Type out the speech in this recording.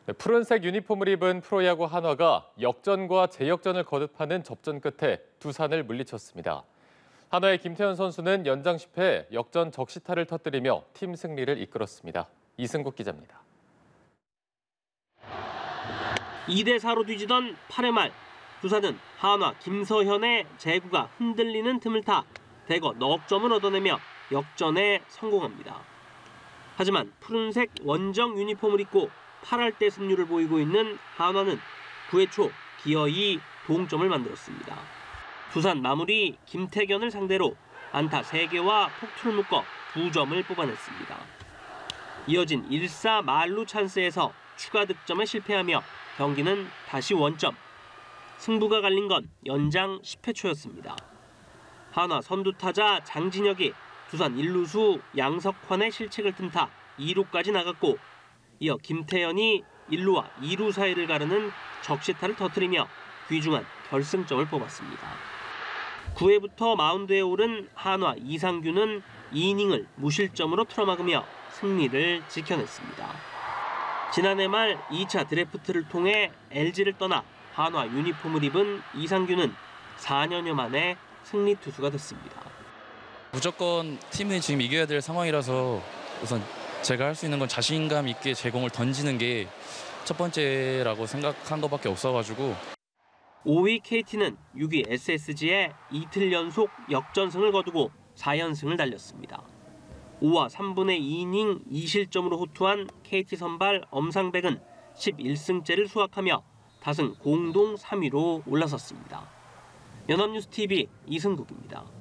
네, 푸른색 유니폼을 입은 프로야구 한화가 역전과 재역전을 거듭하는 접전 끝에 두산을 물리쳤습니다. 한화의 김태현 선수는 연장 10회 역전 적시타를 터뜨리며 팀 승리를 이끌었습니다. 이승국 기자입니다. 2대4로 뒤지던 8회 말 두산은 한화 김서현의 제구가 흔들리는 틈을 타 대거 넉 점을 얻어내며 역전에 성공합니다. 하지만 푸른색 원정 유니폼을 입고 8할대 승률을 보이고 있는 한화는 9회 초 기어이 동점을 만들었습니다. 두산 마무리 김태견을 상대로 안타 3개와 폭투를 묶어 2점을 뽑아냈습니다. 이어진 1사 만루 찬스에서 추가 득점에 실패하며 경기는 다시 원점. 승부가 갈린 건 연장 10회 초였습니다. 한화 선두타자 장진혁이 두산 1루수 양석환의 실책을 틈타 2루까지 나갔고 이어 김태현이 1루와 2루 사이를 가르는 적시타를 터뜨리며 귀중한 결승점을 뽑았습니다. 9회부터 마운드에 오른 한화 이상규는 2이닝을 무실점으로 틀어막으며 승리를 지켜냈습니다. 지난해 말 2차 드래프트를 통해 LG를 떠나 한화 유니폼을 입은 이상규는 4년여 만에 승리 투수가 됐습니다. 무조건 팀이 지금 이겨야 될 상황이라서 우선 제가 할 수 있는 건 자신감 있게 제 공을 던지는 게 첫 번째라고 생각한 것밖에 없어가지고 5위 KT는 6위 SSG에 이틀 연속 역전승을 거두고 4연승을 달렸습니다. 5와 3분의 2이닝 2실점으로 호투한 KT 선발 엄상백은 11승째를 수확하며 다승 공동 3위로 올라섰습니다. 연합뉴스TV 이승국입니다.